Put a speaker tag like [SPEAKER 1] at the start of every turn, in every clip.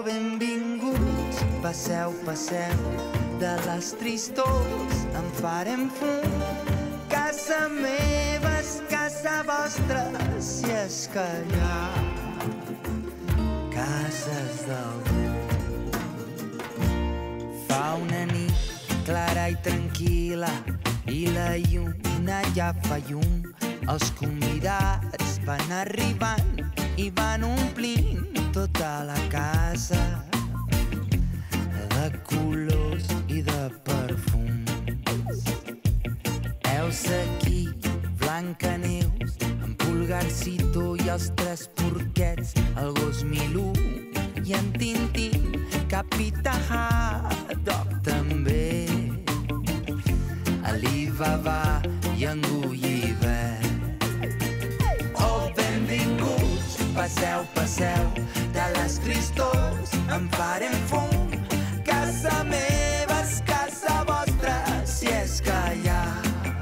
[SPEAKER 1] benvinguts, passeu, passeu, de les tristors en farem fum. Casa meva és casa vostra, si és que hi ha cases d'algú. Fa una nit clara i tranquil·la i la lluna ja fa llum. Els convidats van arribant i van omplint tota la casa de colors i de perfums. Heus aquí Blancaneus, en Pulgarcito i els tres porquets, el gos Milú i en Tintín, Capità Haddock també, Alibaba i en Gulliver. Oh, benvinguts, passeu, passeu, de les tristors en farem fum. Casa meva és casa vostra, si és que hi ha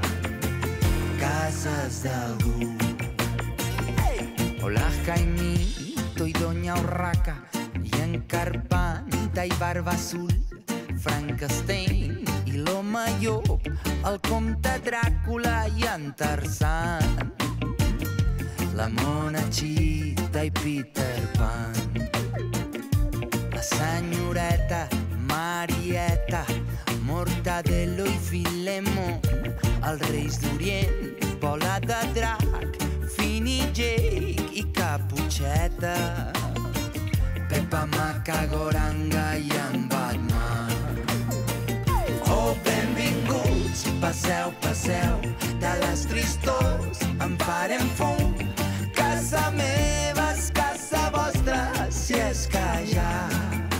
[SPEAKER 1] cases d'algú. Hola, Jaimito i Doña Urraca, i en Carpanta i Barba Azul, Frankenstein i l'home llop, el comte Dràcula i en Tarzan, la Monachita i Peter Pan, la senyoreta Marieta, Mortadelo i Filemó, els reis d'Orient, Bola de Drac, Fini Jake i Caputxeta, Pepa Macagoranga i en Batman. Oh, benvinguts, passeu, passeu, de les tristors en farem fum. Casa meva és casa vostra, si és que hi ha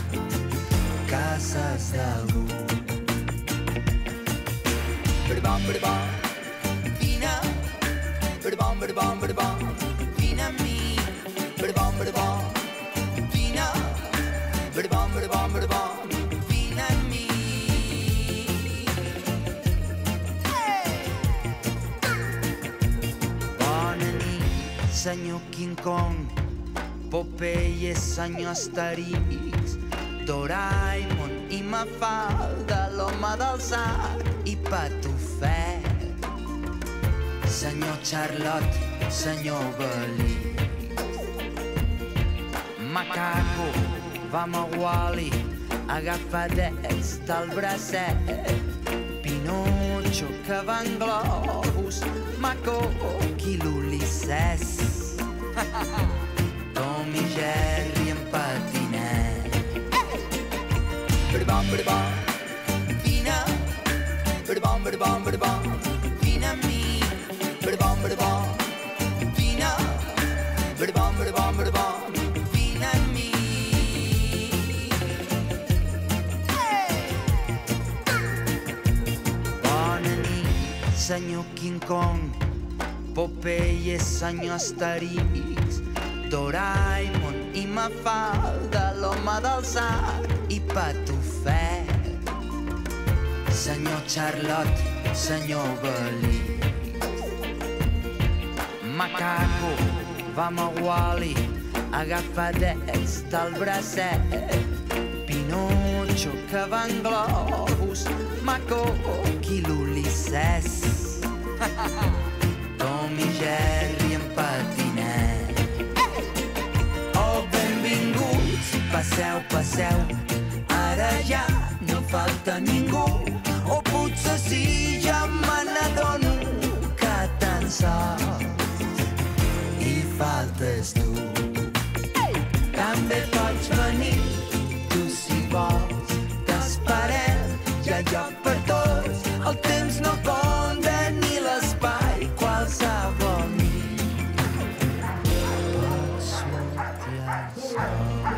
[SPEAKER 1] cases d'algú. Brbam, brbam, vine, brbam, brbam, brbam, vine amb mi. Brbam, brbam, vine, brbam, brbam, brbam, vine amb mi. Bona nit, senyor King Kong, Popeye, senyor Asterix, Doraemon i Mafalda, l'home del sac i Patufet, senyor Charlotte, senyor Belís, Macaco, vam a Wall-E, agafadets del bracet, Pinocho, que va en globus, Macoc i l'Ulisses, Tom i Jerry en patinet. Brbam, brbam, vine, brbam, brbam, brbam, vine amb mi. Brbam, brbam, vine, brbam, brbam, brbam, vine amb mi. Bona nit, senyor King Kong, Popeye, senyor Asterix, Doraemon i Mafalda, l'home del sac i Patufet, senyor Charlotte, senyor Belís, Macaco, vam a Wall-E, agafadets del bracet, Pinocho, que va en globus, Macoc i l'Ulisses, Tom i Jerry en patinet. Oh, benvinguts, passeu, passeu, ara ja no falta ningú. O potser sí, ja me n'adono que tan sols hi faltes tu. També pots venir, tu si vols, t'esperem, hi ha lloc per tots. El temps no compta ni l'espai, qualsevol nit pot sortir el sol.